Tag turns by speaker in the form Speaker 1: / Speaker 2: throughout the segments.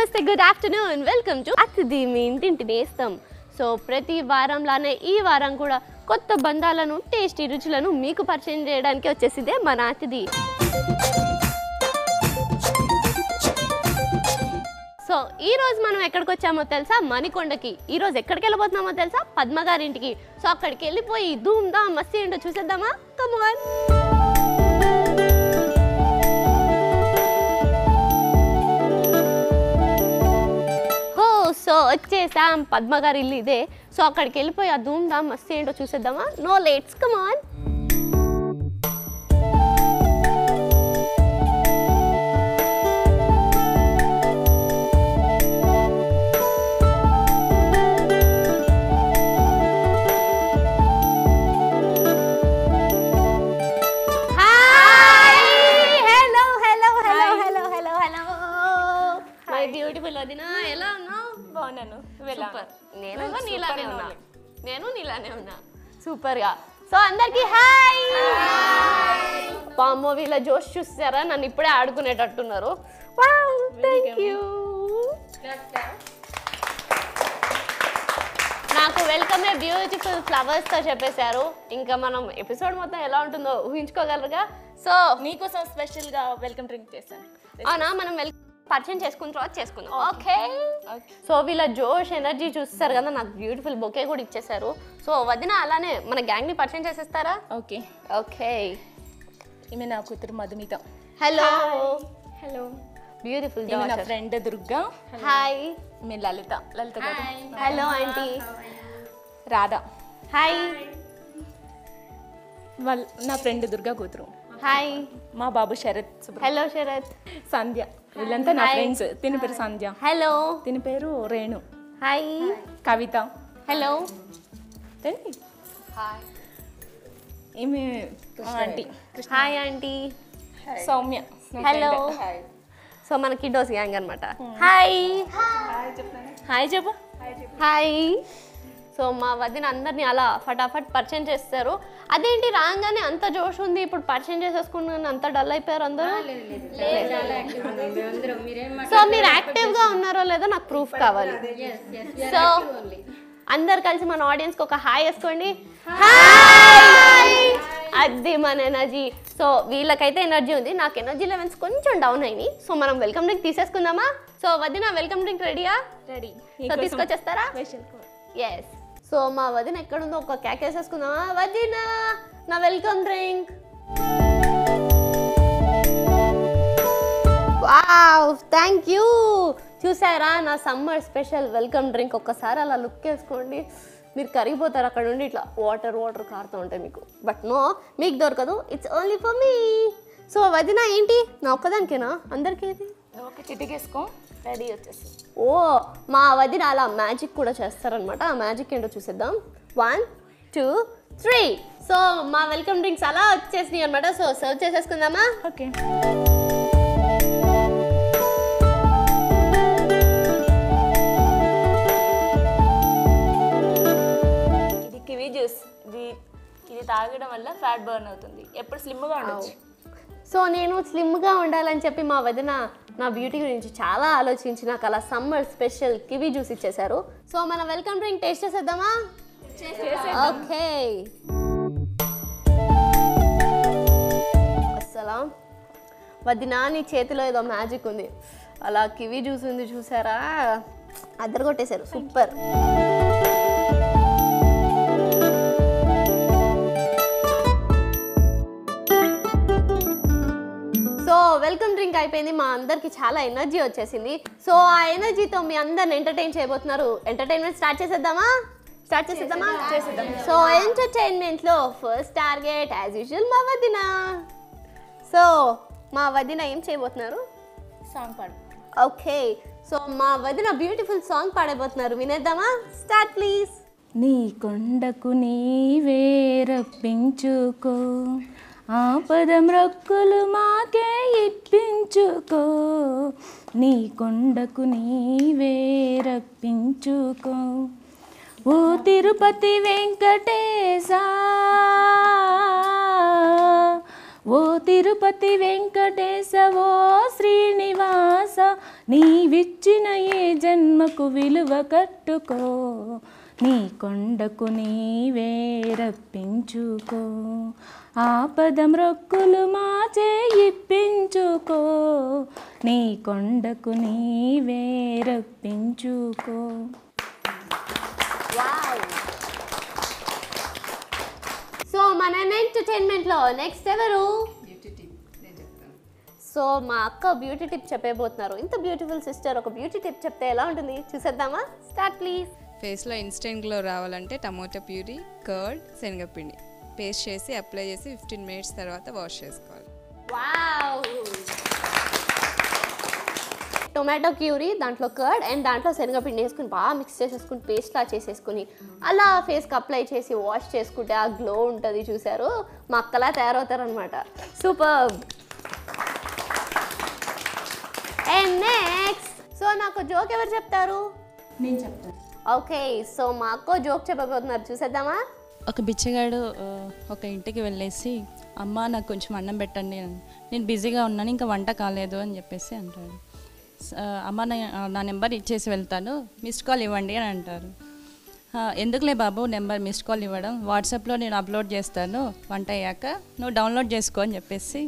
Speaker 1: నమస్తే, good afternoon. Welcome to అతిథి మీ ఇంటింటి నేస్తం. సో ప్రతి వారంలానే ఈ వారం కూడా కొత్త బంధాలను, టేస్టీ రుచులను మీకు పరిచయం చేయడానికి వచ్చేసిందే మన అతిథి. సో ఈ రోజు మనం ఎక్కడికి వచ్చామో తెలుసా? మణికొండకి. ఈ రోజు ఎక్కడికి వెళ్ళబోతున్నామో తెలుసా? పద్మ గారింటికి. సో అక్కడికి వెళ్ళిపోయి ధూమ్ ధామ్ మస్తీ ఏంటో చూసేద్దామా? Come on. సో వచ్చేసాం, పద్మ గారి ఇల్లు ఇదే. సో అక్కడికి వెళ్ళిపోయి ఆ ధూమ్ ధామ్ మస్తీ ఏంటో చూసేద్దామా? No let's, come on. నేను నీలానే ఉన్నా, సూపర్ గా. సో అందరికి హాయ్. పామో వీళ్ళ జోష్ చూసారా? నన్ను ఇప్పుడే ఆడుకునేటట్టున్నారు. Thank you. నాకు వెల్కమే బ్యూటిఫుల్ ఫ్లవర్స్ తో చెప్పేశారు. ఇంకా మనం ఎపిసోడ్ మొత్తం ఎలా ఉంటుందో ఊహించుకోగలరుగా. సో
Speaker 2: మీకోసం స్పెషల్ గా వెల్కమ్ డ్రింక్ చేశాను.
Speaker 1: అవునా? మనం పరిచయం చేసుకున్న తర్వాత చేసుకుందాం. ఓకే. సో వీళ్ళ జోష్ ఎనర్జీ చూస్తారు కదా, నాకు బ్యూటిఫుల్ బొకే కూడా ఇచ్చేసారు. సో వదిన అలానే మన గ్యాంగ్ ని పరిచయం చేసేస్తారా?
Speaker 2: Okay
Speaker 1: okay.
Speaker 2: ఈమె నా కూతురు మధుమిత.
Speaker 1: హలో.
Speaker 2: హలో.
Speaker 1: బ్యూటిఫుల్.
Speaker 2: నా ఫ్రెండ్ దుర్గా.
Speaker 1: హాయ్.
Speaker 2: ఈమె లలిత. లలిత గారు.
Speaker 1: Hello aunty.
Speaker 2: రాధా.
Speaker 1: హాయ్.
Speaker 2: నా ఫ్రెండ్ దుర్గా కూతురు.
Speaker 1: హాయ్.
Speaker 2: మా బాబు శరత్.
Speaker 1: హలో శరత్.
Speaker 2: సంధ్య. వీళ్ళంతా నా ఫ్రెండ్స్. తిని పేరు సంధ్య.
Speaker 1: హలో.
Speaker 2: తిని పేరు Renu.
Speaker 1: Hi.
Speaker 2: Kavitha.
Speaker 1: Hello.
Speaker 2: Hi. ఈమె aunty.
Speaker 1: Hi aunty.
Speaker 2: Soumya.
Speaker 1: Hello. So మన కిడ్డోస్ గ్యాంగ్ అనమాట. హాయ్.
Speaker 2: హాయ్ చెప్పు.
Speaker 1: హాయ్. సో మా వదిన అందరినీ అలా ఫటాఫట్ పరిచయం చేస్తారు. అదేంటి రాగానే అంత జోష్ ఉంది, ఇప్పుడు పరిచయం చేసేసుకున్నాను అంత డల్ అయిపోయారు అందరూ? సో మీరు యాక్టివ్గా ఉన్నారో లేదో నాకు ప్రూఫ్ కావాలి. సో అందరు కలిసి మన ఆడియన్స్కి ఒక హాయ్ వేసుకోండి. అది మన ఎనర్జీ. సో వీళ్ళకైతే ఎనర్జీ ఉంది, నాకు ఎనర్జీ లెవెల్స్ కొంచెం డౌన్ అయినాయి. సో మనం వెల్కమ్ డ్రింక్ తీసేసుకుందామా? సో వదిన వెల్కమ్ డ్రింక్ రెడీయా?
Speaker 2: రెడీ.
Speaker 1: సో తీసుకొచ్చేస్తారా? ఎస్. సో మా వదిన ఎక్కడుందో ఒక క్యాక్ వేసేసుకుందామా? వదిన నా welcome drink. Wow, thank you. చూసారా నా సమ్మర్ స్పెషల్ వెల్కమ్ డ్రింక్? ఒక్కసారి అలా లుక్ వేసుకోండి, మీరు కరిగిపోతారు అక్కడ నుండి. ఇట్లా వాటర్ వాటర్ కారుతూ ఉంటాయి మీకు. బట్ నో, మీకు దొరకదు. It's only for me. So వదిన ఏంటి నా ఒక్కదానికేనా? అందరికీ ఇది
Speaker 2: ఒక చిటికేసుకో, రెడీ వచ్చేసి.
Speaker 1: ఓ మా వదిన అలా మ్యాజిక్ కూడా చేస్తారనమాట. ఆ మ్యాజిక్ ఏంటో చూసేద్దాం. 1 2 3. సో మా వెల్కమ్ డ్రింక్స్ అలా వచ్చేసినాయి అనమాట. సో సర్వ్ చేసేసుకుందామా?
Speaker 2: ఓకే. ఇది కివీ జ్యూస్. ఇది తాగడం వల్ల ఫ్యాట్ బర్న్ అవుతుంది. ఎప్పుడు స్లిమ్గా ఉండొచ్చు.
Speaker 1: సో నేను స్లిమ్గా ఉండాలని చెప్పి మా వదిన నా బ్యూటీ గురించి చాలా ఆలోచించి నాకు అలా సమ్మర్ స్పెషల్ కివీ జ్యూస్ ఇచ్చేసారు. సో మన వెల్కమ్ డ్రింక్ టేస్ట్ చేసేద్దామా? ఓకే. అస్సలా వదిన నీ చేతిలో ఏదో మ్యాజిక్ ఉంది. అలా కివీ జ్యూస్ ఉంది చూసారా, అద్దరగొట్టేశారు. సూపర్. సో వెల్కమ్ డ్రింక్ అయిపోయింది, మా అందరికి చాలా ఎనర్జీ వచ్చేసింది. సో ఆ ఎనర్జీతో మీ అందరిని ఎంటర్టైన్ చేయబోతున్నారు. ఎంటర్టైన్మెంట్ స్టార్ట్ చేసేద్దామా? చేసేద్దాం. సో ఎంటర్టైన్మెంట్లో ఫస్ట్ టార్గెట్ యాజ్ యూజువల్ మా వదిన. సో మా వదిన ఏం చేయబోతున్నారు?
Speaker 2: సాంగ్ పాడు.
Speaker 1: ఓకే. సో మా వదిన బ్యూటిఫుల్ సాంగ్ పాడబోతున్నారు, వినేద్దామా? Start please.
Speaker 2: నీ కొండకు నీవే రప్పించుకో, ఆపదం రక్కులు మాకే ఇప్పించుకో, నీ కొండకు నీవే రప్పించుకో, ఓ తిరుపతి వెంకటేశా, ఓ తిరుపతి వెంకటేశ, ఓ శ్రీనివాస,
Speaker 3: నీవిచ్చిన ఏ జన్మకు విలువ కట్టుకో, నీ కొండకు నీవే రప్పించుకో, ఆపద మ్రొక్కులు మాచే ఇప్పించుకో, నీ కొండకు నీవే రప్పించుకో.
Speaker 1: సో మన ఎంటర్టైన్మెంట్లో నెక్స్ట్ ఎవరు? సో మా అక్క బ్యూటీ టిప్ చెప్పబోతున్నారు. ఇంత బ్యూటిఫుల్ సిస్టర్ ఒక బ్యూటీ టిప్ చెప్తే ఎలా ఉంటుంది చూసేద్దామా? Start please.
Speaker 4: ఫేస్లో ఇన్స్టెంట్ గ్లో రావాలంటే టమోటా ప్యూరీ, కర్డ్, శనగపిండి పేస్ట్ చేసి అప్లై చేసి 15 మినిట్స్ తర్వాత వాష్ చేసుకోవాలి.
Speaker 1: వావ్! టొమాటో ప్యూరీ, దాంట్లో కర్డ్ అండ్ దాంట్లో శనగపిండి వేసుకుని బాగా మిక్స్ చేసేసుకుని పేస్ట్లా చేసేసుకుని అలా ఫేస్కి అప్లై చేసి వాష్ చేసుకుంటే ఆ గ్లో ఉంటుంది. చూసారు, మా అక్కలా తయారవుతారనమాట. సూపర్. అండ్ నెక్స్ట్, సో నాకు జోక్ ఎవరు చెప్తారు?
Speaker 3: నేను చెప్తాను.
Speaker 1: ఓకే, సో మా అక్క జోక్ చెప్పబోతున్నారు, చూసేద్దామా?
Speaker 5: ఒక బిచ్చగాడు ఒక ఇంటికి వెళ్ళేసి, అమ్మ నాకు కొంచెం అన్నం పెట్టండి అని, నేను బిజీగా ఉన్నాను ఇంకా వంట కాలేదు అని చెప్పేసి అంటాడు. అమ్మ నా నెంబర్ ఇచ్చేసి వెళ్తాను, మిస్డ్ కాల్ ఇవ్వండి అని అంటారు. ఎందుకులే బాబు నెంబర్ మిస్డ్ కాల్ ఇవ్వడం, వాట్సాప్లో నేను అప్లోడ్ చేస్తాను వంట అయ్యాక, నువ్వు డౌన్లోడ్ చేసుకో అని చెప్పేసి.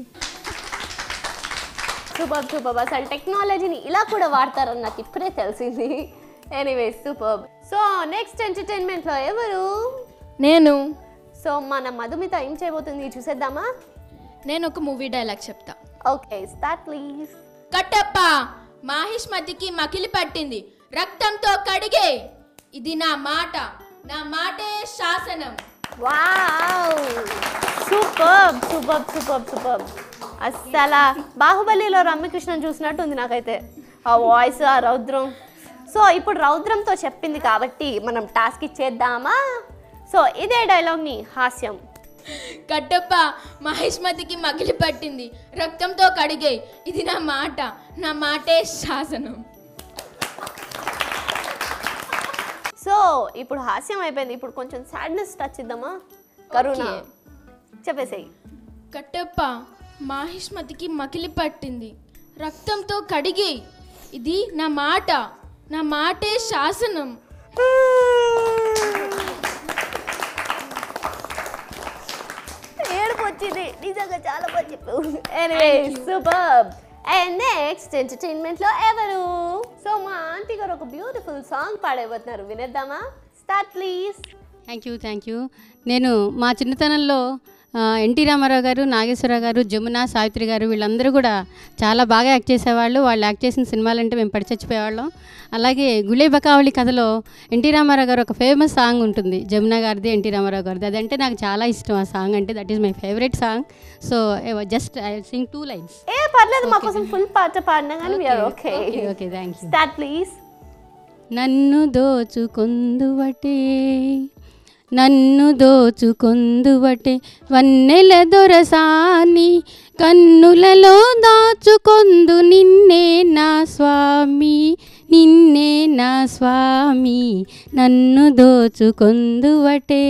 Speaker 1: Super super. అసలు టెక్నాలజీని ఇలా కూడా వాడతారని నాకు ఇప్పుడే తెలిసింది. Anyways super. సో నెక్స్ట్ ఎంటర్టైన్మెంట్లో ఎవరు?
Speaker 6: నేను.
Speaker 1: సో మన మధుమిత ఏం చేయబోతుంది చూసేద్దామా?
Speaker 6: నేను ఒక మూవీ డైలాగ్ చెప్తా.
Speaker 1: Okay, start please.
Speaker 6: కట్టప్ప మాహిష్మతికి మకిలి పట్టింది, రక్తంతో కడిగే, ఇది నా మాట, నా మాటే శాసనం.
Speaker 1: Wow, super super super super. అస్సలు బాహుబలిలో రమ్యకృష్ణన్ చూసినట్టు ఉంది నాకైతే ఆ వాయిస్, ఆ రౌద్రం. సో ఇప్పుడు రౌద్రంతో చెప్పింది కాబట్టి మనం టాస్క్ ఇచ్చేద్దామా? సో ఇదే డైలాగ్ని హాస్యం.
Speaker 6: కట్టప్ప మాహిష్మతికి మకిలి పట్టింది, రక్తంతో కడిగే, ఇది నా మాట, నా మాటే శాసనం.
Speaker 1: సో ఇప్పుడు హాస్యం అయిపోయింది, ఇప్పుడు కొంచెం సాడ్నెస్ టచ్ ఇద్దామా? కరుణ చెప్పేసేయి.
Speaker 6: కట్టప్ప మాహిష్మతికి మకిలి పట్టింది, రక్తంతో కడిగే, ఇది నా మాట, నా మాటే శాసనం.
Speaker 1: ఏడుపు వచ్చింది నిజంగా, చాలా బాగా చెప్పావు. Anyway super. అండ్ నెక్స్ట్ ఎంటర్టైన్మెంట్లో ఎవరు? సో మా ఆంటీ గారు ఒక బ్యూటిఫుల్ సాంగ్ పాడైపోతున్నారు, వినేద్దామా? Start please.
Speaker 7: Thank you. నేను మా చిన్నతనంలో ఎన్టీ రామారావు గారు, నాగేశ్వరరావు గారు, జమున, సావిత్రి గారు వీళ్ళందరూ కూడా చాలా బాగా యాక్ట్ చేసేవాళ్ళు. వాళ్ళు యాక్ట్ చేసిన సినిమాలంటే మేము పడి చచ్చిపోయేవాళ్ళం. అలాగే గుళే బకావళి కథలో ఎన్టీ రామారావు గారు ఒక ఫేమస్ సాంగ్ ఉంటుంది, జమున గారిది, ఎన్టీ రామారావు గారిది. అదంటే నాకు చాలా ఇష్టం ఆ సాంగ్ అంటే, that is my favourite song. So just I sing 2 lines.
Speaker 1: ఏ పర్లేదు, మా కోసం ఫుల్ పాట పాడినా కానీ we are okay.
Speaker 7: Okay thank you.
Speaker 1: Start please.
Speaker 7: నన్ను దోచుకొందువటే, నన్ను దోచుకొందువటే, వన్నెల దొరసాని, కన్నులలో దాచుకొందు నిన్నే నా స్వామి, నిన్నే నా స్వామి, నన్ను దోచుకొందువటే.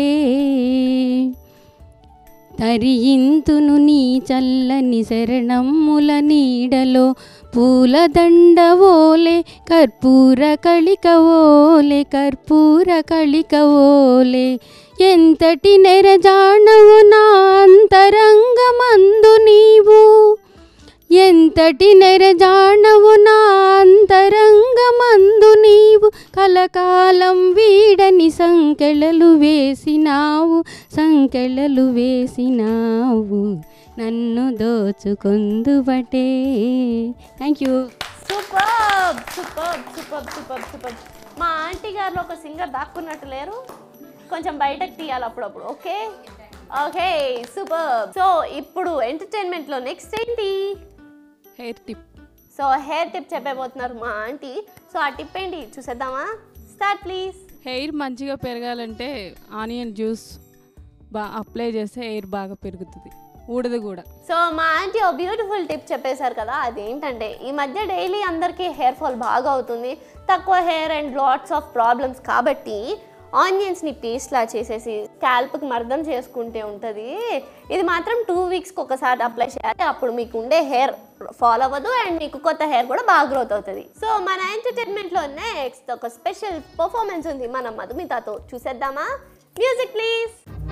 Speaker 7: తరియింతును నీ చల్లని శరణమ్ముల నీడలో, పూలదండవోలే కర్పూర కళికవోలే, కర్పూర కళికవోలే, ఎంతటి నెరజానవు నా అంతరంగమందు నీవు, ఎంతటి నెరజానవు నా అంతరంగమందు నీవు, కలకాలం వీడని సంకెళలు వేసినావు, సంకెళలు వేసినావు, నన్ను దోచుకొందువటే. Thank you.
Speaker 1: Super super super super super. మా ఆంటీ గారిలో ఒక సింగర్ దాక్కున్నట్టు లేరు, కొంచెం బయటకు తీయాలి అప్పుడప్పుడు. Okay okay super. సో ఇప్పుడు ఎంటర్టైన్మెంట్లో నెక్స్ట్ ఏంటి?
Speaker 5: Hair tip.
Speaker 1: So hair tip చెప్పబోతున్నారు మా ఆంటీ. సో ఆ టిప్ ఏంటి చూసేద్దామా? Start please.
Speaker 3: హెయిర్ మంచిగా పెరగాలంటే ఆనియన్ జ్యూస్ అప్లై చేస్తే హెయిర్ బాగా పెరుగుతుంది, ఊడదు కూడా.
Speaker 1: సో మా ఆంటీ ఓ బ్యూటిఫుల్ టిప్ చెప్పేశారు కదా, అదేంటంటే ఈ మధ్య డైలీ అందరికీ హెయిర్ ఫాల్ బాగా అవుతుంది, తక్కువ hair and lots of problems. కాబట్టి ఆనియన్స్ని పేస్ట్లా చేసేసి స్కాల్ప్కి మర్దం చేసుకుంటే ఉంటుంది. ఇది మాత్రం 2 వీక్స్కి ఒకసారి అప్లై చేయాలి, అప్పుడు మీకు ఉండే హెయిర్ ఫాల్ అవ్వదు అండ్ మీకు కొత్త హెయిర్ కూడా బాగా గ్రోత్ అవుతుంది. సో మన ఎంటర్టైన్మెంట్లో నెక్స్ట్ ఒక స్పెషల్ పర్ఫార్మెన్స్ ఉంది మన మధుమితతో. చూసేద్దామా? Music please.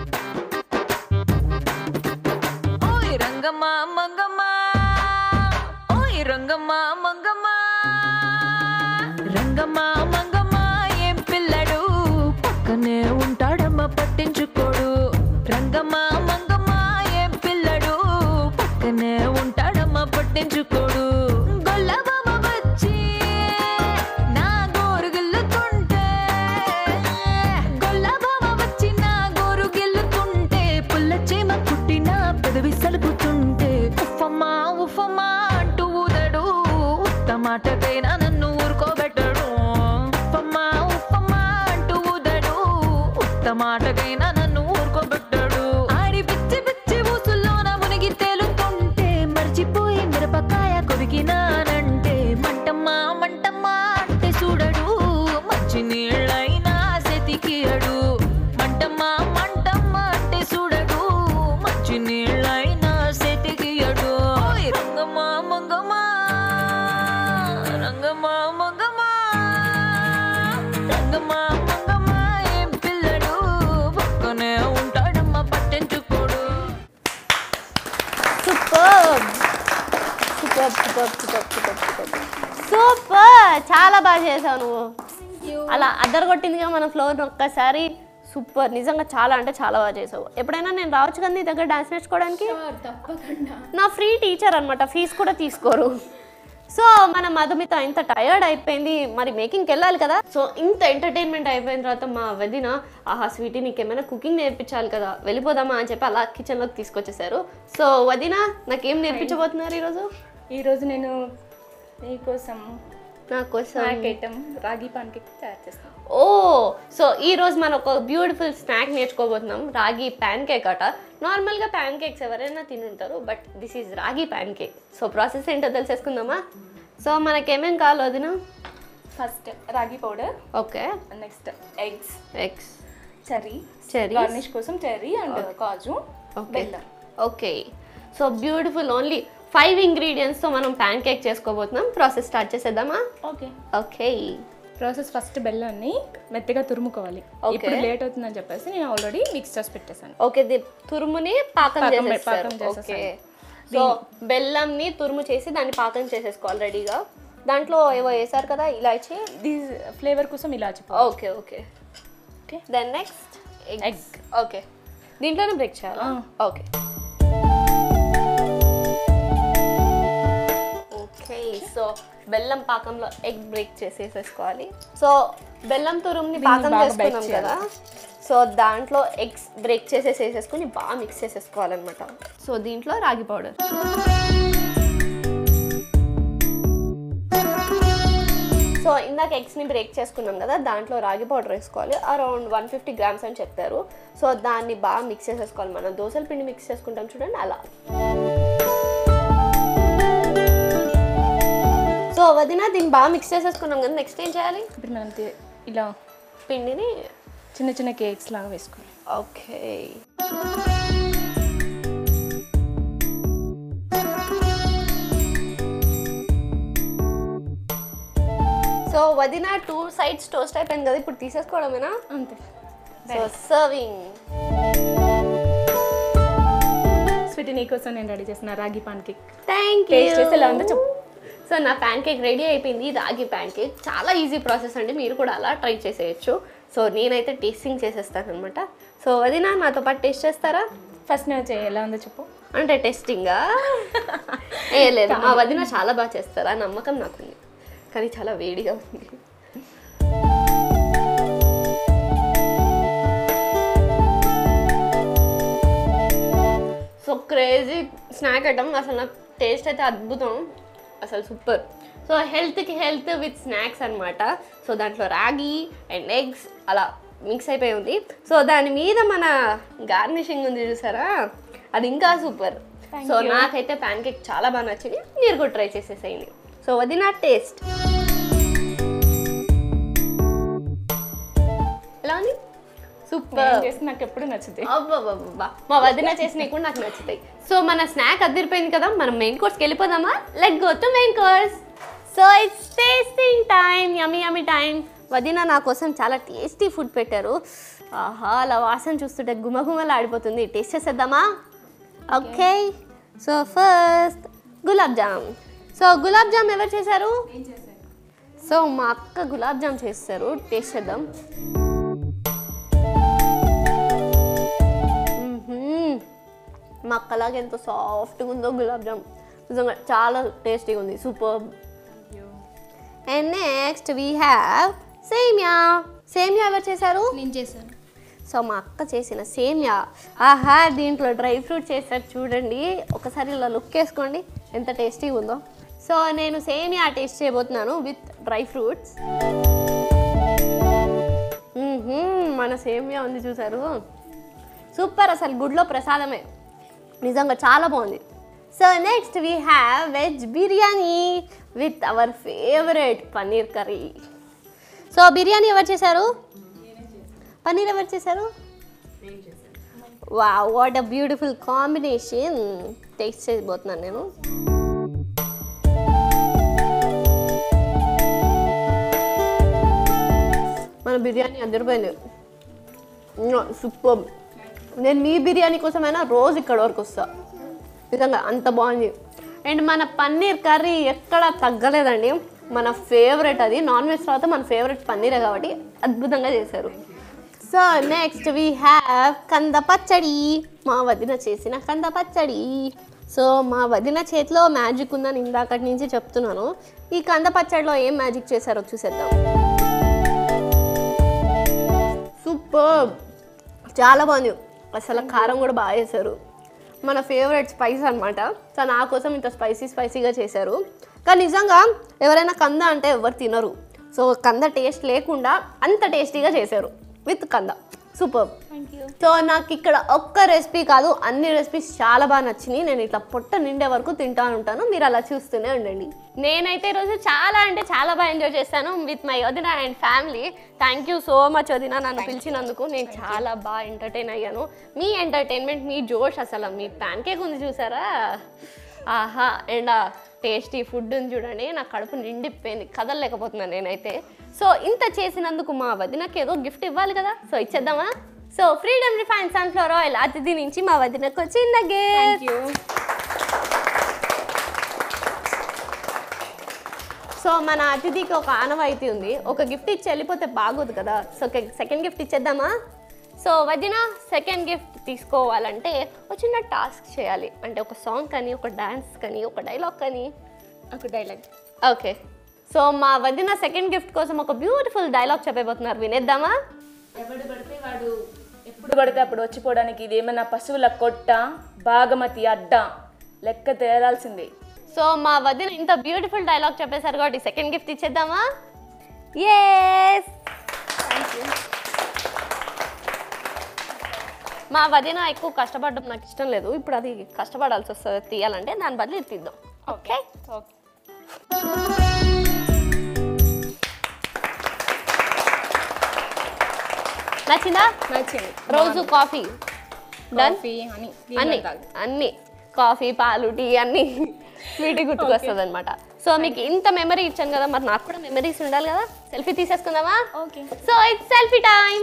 Speaker 8: ఓయ్ రంగమ్మా మంగమ్మా, ఓయ్ రంగమ్మా మంగమ్మా, రంగమ్మా మంగమ్మా ఏం పిల్లడు పక్కనే ఉంటాడమ్మా పట్టించుకోడు. రంగమ్మా మంగమ్మా ఏం పిల్లడు పక్కనే ఉంటాడమ్మా పట్టించుకోడు. గొల్లబామ వచ్చి నా గోరు గిల్లుతుంటే, గొల్లబామ వచ్చి నా గోరు గిల్లుతుంటే, పుల్ల చీమ కుట్టిన పెదవి సలుపుతుంటే, ఉఫమ్మా ఉఫమ్మా అంటూ ఊదడు. ఉత్తమాటకైనా నన్ను ఊరుకోబెట్టడు. ఉఫమ్మా ఉఫమ్మా అంటూ ఊదడు. ఉత్తమాటకైనా నన్ను ఊరుకోబెట్టడు. ఆడి పిచ్చి పిచ్చి ఊసుల్లోన మునిగి తేలుతుంటే, మర్చిపోయి మిరపకాయ కొరికినానంటే, మంటమ్మా మంటమ్మా అంటే చూడడు. మంచి నీళ్ళైనా సెతికియడు. మంటమ్మా మంటమ్మా అంటే చూడడు. మంచి నీళ్ళైనా సెతికియడు. ఓయ్ రంగమ్మా మంగమ్మా, రంగమ్మా మంగమ్మా, రంగమ్మా మంగమ్మా ఏం పిల్లడు పక్కనే ఉంటాడమ్మా పట్టించుకోడు.
Speaker 1: Super super super super super super super. చాలా బాగా చేసావు నువ్వు. అలా అద్దరగొట్టిందిగా మన ఫ్లోర్ ఒక్కసారి. సూపర్, నిజంగా చాలా అంటే చాలా బాగా చేసావు. ఎప్పుడైనా నేను రావచ్చు కదా నీ దగ్గర డాన్స్ నేర్చుకోవడానికి?
Speaker 6: తప్పకుండా.
Speaker 1: నా ఫ్రీ టీచర్ అనమాట, ఫీజు కూడా తీసుకోరు. సో మన మధుమిత ఇంత టయర్డ్ అయిపోయింది, మరి మేకింగ్కి వెళ్ళాలి కదా. సో ఇంత ఎంటర్టైన్మెంట్ అయిపోయిన తర్వాత మా వదిన, ఆహా స్వీటీ నీకేమైనా కుకింగ్ నేర్పించాలి కదా, వెళ్ళిపోదామా అని చెప్పి అలా కిచెన్లోకి తీసుకొచ్చేసారు. సో వదిన నాకేం నేర్పించబోతున్నారు ఈరోజు?
Speaker 2: ఈరోజు నేను మీకోసం
Speaker 1: నా కోసం
Speaker 2: ఐటమ్ రాగి పాన్ కేక్ తయారు చేస్తాను.
Speaker 1: ఓ, సో ఈరోజు మనం ఒక బ్యూటిఫుల్ స్నాక్ నేర్చుకోబోతున్నాం, రాగి ప్యాన్ కేక్ అట. నార్మల్గా ప్యాన్ కేక్స్ ఎవరైనా తినుంటారు, but this is ragi pancake. So process ఏంటో తెలిసేసుకుందామా? సో మనకేమేం కావాలి వదిన?
Speaker 2: First ragi powder,
Speaker 1: okay,
Speaker 2: next eggs,
Speaker 1: eggs,
Speaker 2: cherry, garnish కోసం చెర్రీ అండ్ కాజు, బెల్లం.
Speaker 1: Okay, so beautiful. ఓన్లీ 5 ఇంగ్రీడియంట్స్తో మనం ప్యాన్ కేక్ చేసుకోబోతున్నాం. ప్రాసెస్ స్టార్ట్ చేసేద్దామా?
Speaker 2: ఓకే.
Speaker 1: ఓకే,
Speaker 2: ప్రాసెస్ ఫస్ట్ బెల్లాన్ని మెత్తగా తురుముకోవాలి. ఇప్పుడు లేట్ అవుతుందని చెప్పేసి నేను ఆల్రెడీ మిక్స్ చేసి పెట్టేశాను.
Speaker 1: ఓకే, తురుముని పాకం చేసేస్తారు.
Speaker 2: పాకం
Speaker 1: ఓకే, సో బెల్లంని తురుము చేసి దాన్ని పాకం చేసేసుకోవాలి రెడీగా. దాంట్లో ఏవో వేసారు కదా, ఇలాచి,
Speaker 2: ఫ్లేవర్ కోసం ఇలాచి.
Speaker 1: Okay okay
Speaker 2: okay,
Speaker 1: then next egg. Okay, దీంట్లోనే బ్రేక్ చేయాలి. ఓకే ఓకే, సో బెల్లం పాకంలో ఎగ్ బ్రేక్ చేసేసుకోవాలి. సో బెల్లం తురుముని పాకం చేసుకున్నాం కదా, సో దాంట్లో ఎగ్స్ బ్రేక్ చేసేసేసుకుని బాగా మిక్స్ చేసేసుకోవాలన్నమాట. సో దీంట్లో రాగి పౌడర్, సో ఇందాక ఎగ్స్ని బ్రేక్ చేసుకున్నాం కదా, దాంట్లో రాగి పౌడర్ వేసుకోవాలి. అరౌండ్ 150 grams అని చెప్పారు. సో దాన్ని బాగా మిక్స్ చేసేసుకోవాలి. మనం దోసల పిండి మిక్స్ చేసుకుంటాం చూడండి అలా. సో వదిన దీన్ని బాగా మిక్స్ చేసేసుకున్నాం కదా, నెక్స్ట్ ఏం చేయాలి?
Speaker 2: ఇప్పుడు మనం ఇలా
Speaker 1: పిండిని
Speaker 2: చిన్న చిన్న కేక్స్ లాగా వేసుకోవాలి.
Speaker 1: ఓకే, సో వదిన 2 sides టోస్ట్ అయిపోయింది కదా, ఇప్పుడు తీసేసుకోవడమేనా?
Speaker 2: అంతే.
Speaker 1: So serving.
Speaker 2: స్వీటీ నీకోసం నేను రెడీ చేసిన రాగి పాన్ కేక్.
Speaker 1: థ్యాంక్
Speaker 2: టేస్ట్ చేసి ఎలా ఉందో
Speaker 1: యూ.
Speaker 2: చెప్పు.
Speaker 1: సో నా ప్యాన్ కేక్ రెడీ అయిపోయింది, రాగి ప్యాన్ కేక్. చాలా ఈజీ ప్రాసెస్ అండి, మీరు కూడా అలా ట్రై చేసేయచ్చు. సో నేనైతే టేస్టింగ్ చేసేస్తాను అనమాట. సో వదిన నాతో పాటు టేస్ట్ చేస్తారా?
Speaker 2: ఫస్ట్ నేను ఎలా ఉందో చెప్పు.
Speaker 1: అంటే టెస్టింగా ఏ లేదు, మా వదిన చాలా బాగా చేస్తారు, ఆ నమ్మకం నాకుంది. కానీ చాలా వేడిగా ఉంది. సో క్రేజీ స్నాక్ ఐటమ్, అసలు నాకు టేస్ట్ అయితే అద్భుతం, అసలు సూపర్. సో హెల్త్కి హెల్త్ విత్ స్నాక్స్ అనమాట. సో దాంట్లో రాగి అండ్ ఎగ్స్ అలా మిక్స్ అయిపోయి ఉంది. సో దాని మీద మన గార్నిషింగ్ ఉంది చూసారా, అది ఇంకా సూపర్. సో నాకైతే ప్యాన్ కేక్ చాలా బాగా నచ్చింది, మీరు కూడా ట్రై చేసేసేయండి. సో అది నా టేస్ట్ ఎలా ఉంది?
Speaker 2: సూపర్. నేను చేసి నాకు ఎప్పుడు నచ్చుతాయి.
Speaker 1: అబ్బబ్బబ్బా, మా వదిన చేసినవి కూడా నాకు నచ్చుతాయి. సో మన స్నాక్ అదిరిపోయింది కదా, మనం మెయిన్ కోర్స్కి వెళ్ళిపోదామా? Let go to main course. So it's tasting time, yummy yummy time. వదిన నా కోసం చాలా టేస్టీ ఫుడ్ పెట్టారు. ఆహా, అలా వాసన చూస్తుంటే గుమగుమలు ఆడిపోతుంది. టేస్ట్ చేసేద్దామా? Okay. So first gulab jam. So gulab jam ఎవరు చేశారు? సో మా అక్క గులాబ్ జామ్ చేస్తారు. టేస్ట్ చేద్దాం. మా అక్కలాగా ఎంతో సాఫ్ట్గా ఉందో గులాబ్ జామ్, నిజంగా చాలా టేస్టీగా ఉంది. Super. And next we have semiya. Semiya ఎవరు చేశారు?
Speaker 6: నేను చేశాను.
Speaker 1: సో మా అక్క చేసిన సేమియా, ఆహా, దీంట్లో డ్రై ఫ్రూట్ చేశారు చూడండి. ఒకసారి ఇలా లుక్ వేసుకోండి ఎంత టేస్టీగా ఉందో. సో నేను సేమియా టేస్ట్ చేయబోతున్నాను విత్ డ్రై ఫ్రూట్స్. మన సేమియా ఉంది చూసారు, సూపర్. అసలు గుడ్లో ప్రసాదమే, నిజంగా చాలా బాగుంది. So next we have veg biryani with our favourite paneer curry. So biryani ఎవరు చేశారు? పన్నీర్ ఎవరు చేశారు? Wow, what a beautiful combination. Taste చేయబోతున్నాను నేను. మన బిర్యానీ అదిరిపోయింది, సూపర్. నేను మీ బిర్యానీ కోసమైనా రోజు ఇక్కడ వరకు వస్తా, నిజంగా అంత బాగుంది. అండ్ మన పన్నీర్ కర్రీ ఎక్కడ తగ్గలేదండి, మన ఫేవరెట్. అది నాన్ వెజ్ తర్వాత మన ఫేవరెట్ పన్నీరే కాబట్టి అద్భుతంగా చేశారు. సో నెక్స్ట్ వీ హ్యావ్ కంద పచ్చడి. మా వదిన చేసిన కంద పచ్చడి. సో మా వదిన చేతిలో మ్యాజిక్ ఉందని ఇందాకటి నుంచి చెప్తున్నాను. ఈ కంద పచ్చడిలో ఏం మ్యాజిక్ చేశారో చూసేద్దాం. సూపర్, చాలా బాగుంది. అసలు కారం కూడా బాగా చేశారు, మన ఫేవరెట్ స్పైస్ అనమాట. సో నా కోసం ఇంత స్పైసీగా చేశారు. కానీ నిజంగా ఎవరైనా కంద అంటే ఎవరు తినరు. సో కంద టేస్ట్ లేకుండా అంత టేస్టీగా చేశారు విత్ కంద. సూపర్. సో నాకు ఇక్కడ ఒక్క రెసిపీ కాదు, అన్ని రెసిపీస్ చాలా బాగా నచ్చినాయి. నేను ఇట్లా పొట్ట నిండే వరకు తింటా ఉంటాను, మీరు అలా చూస్తూనే ఉండండి. నేనైతే ఈరోజు చాలా అంటే చాలా బాగా ఎంజాయ్ చేశాను with my vadina and family. Thank you so much వదిన, నన్ను పిలిచినందుకు. నేను చాలా బాగా ఎంటర్టైన్ అయ్యాను. మీ ఎంటర్టైన్మెంట్, మీ జోష్, అసలు మీ ప్యాన్ కేక్ ఉంది చూసారా, ఆహా. అండ్ టేస్టీ ఫుడ్ ఉంది చూడండి, నా కడుపు నిండిపోయింది, కదలలేకపోతున్నాను నేనైతే. సో ఇంత చేసినందుకు మా వదినకి ఏదో గిఫ్ట్ ఇవ్వాలి కదా, సో ఇచ్చేద్దామా? So Freedom refine sunflower oil అతిథి నుంచి మా వదినకు చిన్న గిఫ్ట్. సో మన అతిథికి ఒక ఆనవాయితీ ఉంది, ఒక గిఫ్ట్ ఇచ్చి వెళ్ళిపోతే బాగోదు కదా. సో సెకండ్ గిఫ్ట్ ఇచ్చేద్దామా? సో వదిన సెకండ్ గిఫ్ట్ తీసుకోవాలంటే ఒక చిన్న టాస్క్ చేయాలి. అంటే ఒక సాంగ్ కానీ, ఒక డాన్స్ కానీ, ఒక డైలాగ్ కానీ.
Speaker 2: ఒక డైలాగ్.
Speaker 1: ఓకే. సో మా వదిన సెకండ్ గిఫ్ట్ కోసం ఒక బ్యూటిఫుల్ డైలాగ్ చెప్పబోతున్నారు, వినేద్దామా?
Speaker 2: ఎవడు పడితే వాడు ఎప్పుడు పడితే అప్పుడు వచ్చిపోవడానికి ఇదేమన్నా పశువుల కొట్ట, భాగమతి అడ్డ, లెక్క తేరాల్సిందే.
Speaker 1: సో మా వదిన ఇంత బ్యూటిఫుల్ డైలాగ్ చెప్పేశారు కాబట్టి సెకండ్ గిఫ్ట్ ఇచ్చేద్దామా? ఎస్. మా వదిన ఎక్కువ కష్టపడడం నాకు ఇష్టం లేదు, ఇప్పుడు అది కష్టపడాల్సి వస్తుంది తీయాలంటే, దాని బదులు ఇది తీద్దాం. ఓకే. నచ్చిందా?
Speaker 2: నచ్చింది.
Speaker 1: రోజు కాఫీ డన్,
Speaker 2: అన్ని
Speaker 1: అన్ని కాఫీ, పాలు, టీ అన్ని స్వీట్ గుర్తుకొస్తుంది అనమాట. సో మీకు ఇంత మెమరీ ఇచ్చాను కదా, మరి నాకు కూడా మెమరీస్ ఉండాలి కదా. సెల్ఫీ తీసేసుకుందామా?
Speaker 2: Okay.
Speaker 1: So it's selfie time.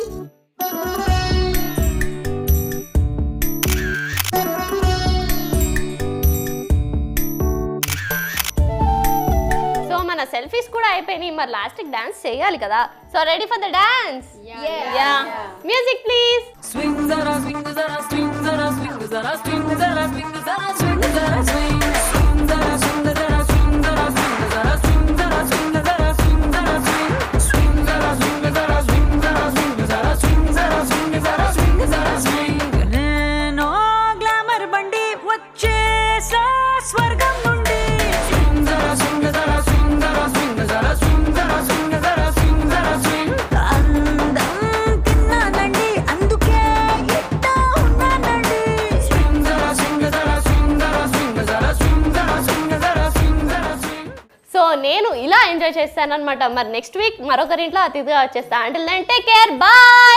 Speaker 1: So మన సెల్ఫీస్ కూడా అయిపోయినాయి, మరి లాస్ట్కి డాన్స్ చేయాలి కదా. So ready for the dance? Yeah. Music please.
Speaker 8: Swing zara swing zara swing zara swing zara swing zara swing zara swing zara swing swing zara swing zara swing zara swing zara swing zara swing zara swing zara swing swing zara swing zara swing zara swing zara swing zara swing zara swing zara swing no glamour bandi vachesa swargam nundi swing zara swing zara swing zara swing zara swing zara swing zara swing zara swing andam tinnanandi anduke itta unnanandi swing zara swing zara swing zara swing zara swing zara swing zara swing zara swing.
Speaker 1: So నేను ఇలా enjoy చేస్తాను అనమాట. మరి next week మరొకరింట్లో అతిథిగా వచ్చేస్తా. Until then take care, bye.